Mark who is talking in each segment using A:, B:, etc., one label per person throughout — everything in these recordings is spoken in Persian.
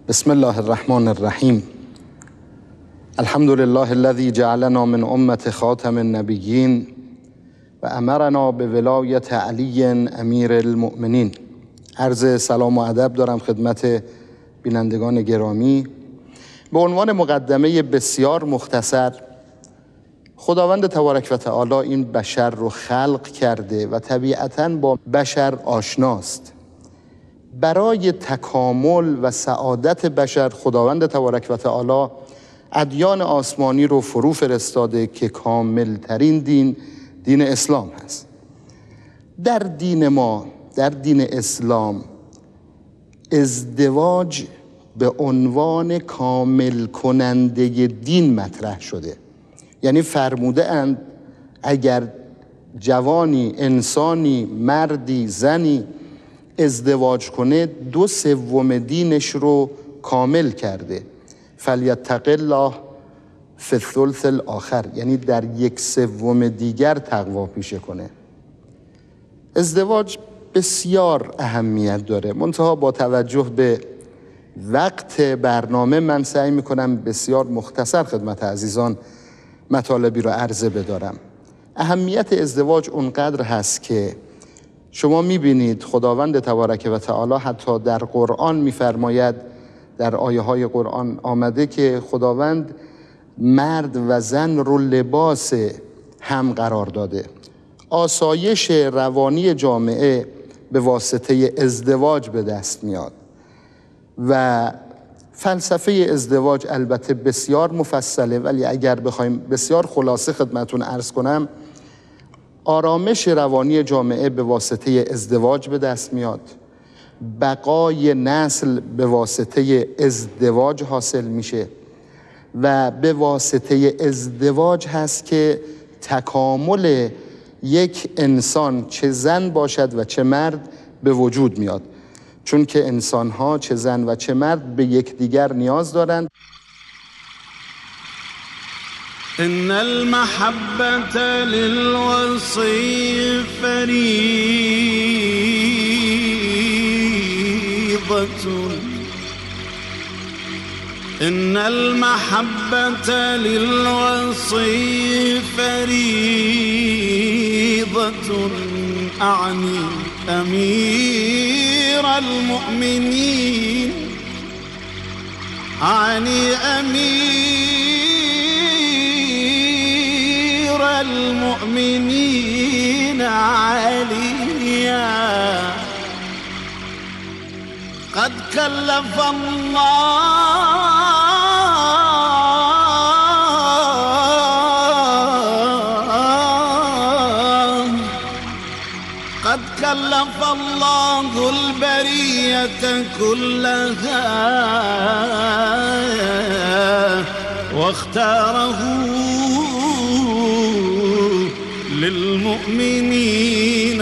A: بسم الله الرحمن الرحیم. الحمد لله الذي جعلنا من امة خاتم النبیین و امرنا به ولایت علی امیر المؤمنین. عرض سلام و ادب دارم خدمت بینندگان گرامی. به عنوان مقدمه بسیار مختصر، خداوند تبارک و تعالی این بشر رو خلق کرده و طبیعتاً با بشر آشناست. برای تکامل و سعادت بشر خداوند تبارک و تعالی ادیان آسمانی رو فرو فرستاده که کاملترین دین اسلام هست. در دین ما، در دین اسلام، ازدواج به عنوان کامل کننده دین مطرح شده. یعنی فرموده اند اگر جوانی، انسانی، مردی، زنی ازدواج کنه 2/3 دینش رو کامل کرده. فلیتق الله فی الثلث الاخر، یعنی در 1/3 دیگر تقوا پیشه کنه. ازدواج بسیار اهمیت داره، منتها با توجه به وقت برنامه من سعی میکنم بسیار مختصر خدمت عزیزان مطالبی رو عرضه بدارم. اهمیت ازدواج اونقدر هست که شما میبینید خداوند تبارک و تعالی حتی در قرآن میفرماید، در آیه های قرآن آمده که خداوند مرد و زن رو لباس هم قرار داده. آسایش روانی جامعه به واسطه ازدواج به دست میاد و فلسفه ازدواج البته بسیار مفصله، ولی اگر بخوایم بسیار خلاصه خدمتون عرض کنم، آرامش روانی جامعه به واسطه ازدواج به دست میاد، بقای نسل به واسطه ازدواج حاصل میشه و به واسطه ازدواج هست که تکامل یک انسان چه زن باشد و چه مرد به وجود میاد، چون که انسان‌ها چه زن و چه مرد به یکدیگر نیاز دارند.
B: إن المحبة للوصي فريضة إن المحبة للوصي فريضة أعني أمير المؤمنين أعني أمير المؤمنين عليا قد كلف الله البرية كلها واختاره للمؤمنين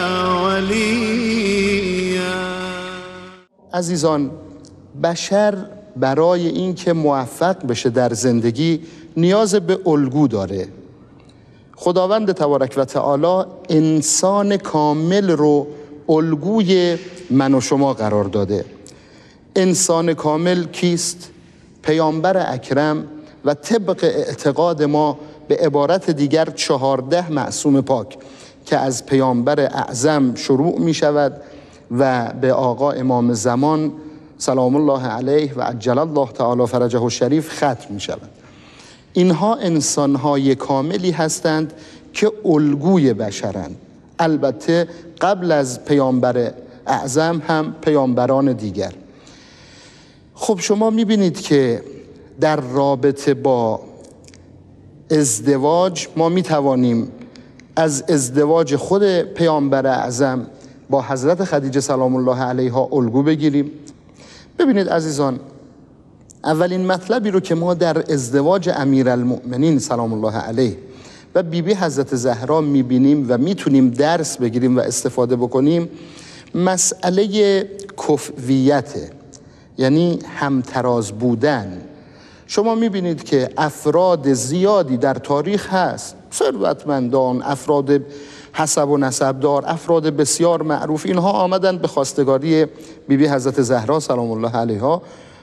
B: وليا.
A: عزیزان، بشر برای اینکه موفق بشه در زندگی نیاز به الگو داره. خداوند تبارک و تعالی انسان کامل رو الگوی من و شما قرار داده. انسان کامل کیست؟ پیامبر اکرم و طبق اعتقاد ما به عبارت دیگر 14 معصوم پاک که از پیامبر اعظم شروع می شود و به آقا امام زمان سلام الله علیه و عجل الله تعالی فرجه الشریف ختم می شود. اینها انسان‌های کاملی هستند که الگوی بشرند. البته قبل از پیامبر اعظم هم پیامبران دیگر. خب شما می‌بینید که در رابطه با ازدواج ما می‌توانیم از ازدواج خود پیامبر اعظم با حضرت خدیجه سلام الله علیها الگو بگیریم. ببینید عزیزان، اولین مطلبی رو که ما در ازدواج امیرالمؤمنین سلام الله علیه و بیبی حضرت زهرا میبینیم و میتونیم درس بگیریم و استفاده بکنیم، مسئله کفویته، یعنی همتراز بودن. شما میبینید که افراد زیادی در تاریخ هست، ثروتمندان، افراد حسب و نسبدار، افراد بسیار معروف، اینها آمدند به خواستگاری بیبی حضرت زهرا سلام الله علیها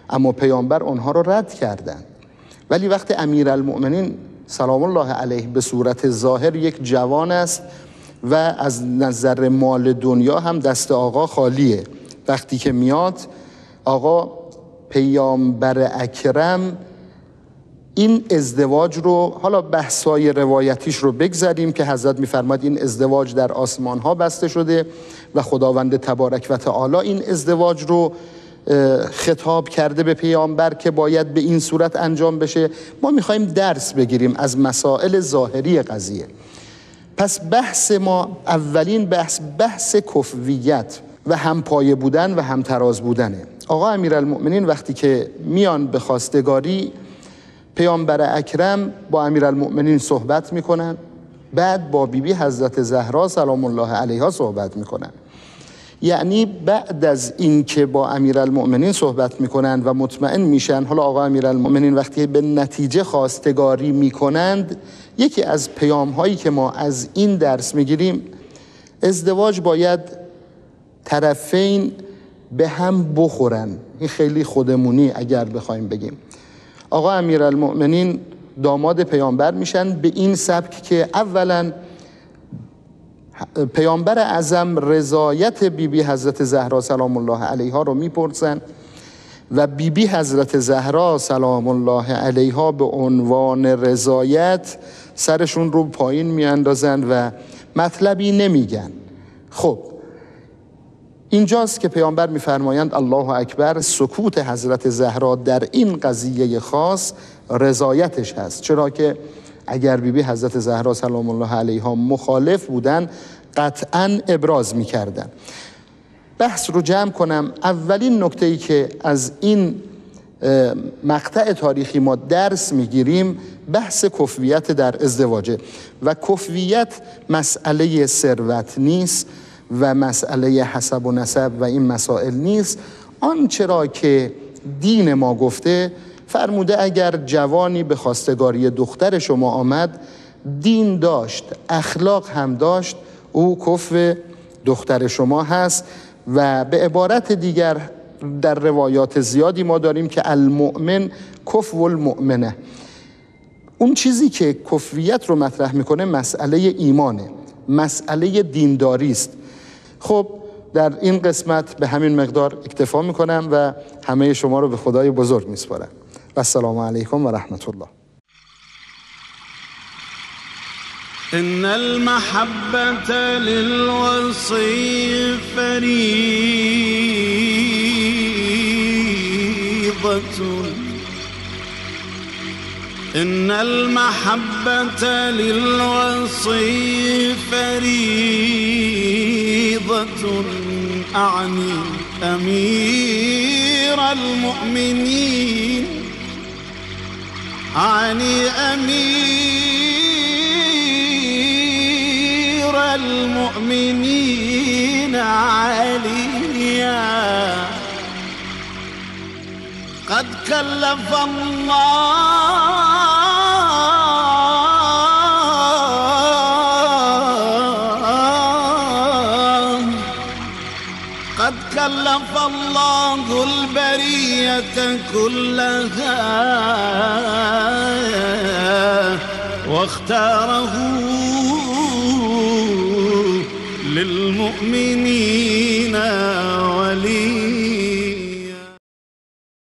A: اما پیامبر اونها رو رد کردند. ولی وقتی امیرالمؤمنین سلام الله علیه به صورت ظاهر یک جوان است و از نظر مال دنیا هم دست آقا خالیه، وقتی که میاد آقا پیامبر اکرم این ازدواج رو، حالا بحثای روایتیش رو بگذاریم که حضرت میفرماد این ازدواج در آسمان ها بسته شده و خداوند تبارک و تعالی این ازدواج رو خطاب کرده به پیامبر که باید به این صورت انجام بشه. ما میخوایم درس بگیریم از مسائل ظاهری قضیه. پس بحث ما اولین بحث کفویت و همپایه بودن و همتراز بودنه. آقا امیرالمؤمنین وقتی که میان به خواستگاری، پیامبر اکرم با امیرالمؤمنین صحبت میکنن، بعد با بیبی حضرت زهرا سلام الله علیها صحبت میکنن. یعنی بعد از این که با امیرالمؤمنین صحبت میکنن و مطمئن میشن، حالا آقا امیرالمؤمنین وقتی به نتیجه خواستگاری میکنند، یکی از پیام هایی که ما از این درس میگیریم، ازدواج باید طرفین به هم بخورن. این خیلی خودمونی اگر بخوایم بگیم. آقا امیرالمؤمنین داماد پیامبر میشن به این سبک که اولا پیامبر اعظم رضایت بیبی حضرت زهرا سلام الله علیها رو میپرسن و بیبی حضرت زهرا سلام الله علیها به عنوان رضایت سرشون رو پایین میاندازن و مطلبی نمیگن. خب اینجاست که پیامبر میفرمایند الله اکبر، سکوت حضرت زهرا در این قضیه خاص رضایتش هست. چرا که اگر بیبی حضرت زهرا سلام الله علیها مخالف بودن قطعاً ابراز میکردن. بحث رو جمع کنم. اولین نکته‌ای که از این مقطع تاریخی ما درس میگیریم بحث کفویت در ازدواجه و کفویت مسئله ثروت نیست و مسئله حسب و نسب و این مسائل نیست. آنچه را که دین ما گفته، فرموده اگر جوانی به خواستگاری دختر شما آمد، دین داشت، اخلاق هم داشت، او کفو دختر شما هست. و به عبارت دیگر در روایات زیادی ما داریم که المؤمن کفو المؤمنه. اون چیزی که کفویت رو مطرح میکنه مسئله ایمانه، مسئله دینداری است. خب در این قسمت به همین مقدار اکتفا میکنم و همه شما رو به خدای بزرگ میسپارم. و السلام علیکم و رحمت الله.
B: إن المحبة للوصي فريضة، إن المحبة للوصي فريضة، أعني أمير المؤمنين، أعني أمير المؤمنين عليا. قد كلف الله، قد كلف الله البرية كلها واختاره للمؤمنين وليا.